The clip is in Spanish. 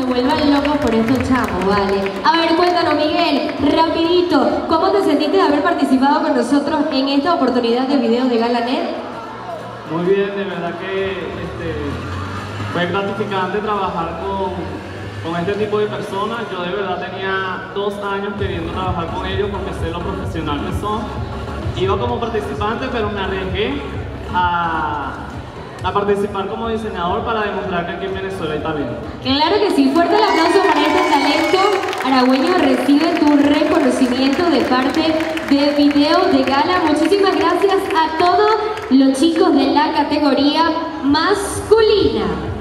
vuelvan locos por estos chamos, ¿vale? A ver, cuéntanos, Miguel, rapidito, ¿cómo te sentiste de haber participado con nosotros en esta oportunidad de videos de Galanet? Muy bien, de verdad que fue gratificante trabajar con este tipo de personas. Yo de verdad tenía 2 años queriendo trabajar con ellos porque sé lo profesional que son. Iba como participante, pero me arriesgué a participar como diseñador para demostrar que aquí en Venezuela hay talento. Claro que sí, fuerte el aplauso para este talento. Aragüeño recibe tu reconocimiento de parte de Videos de Gala. Muchísimas gracias a todos los chicos de la categoría masculina.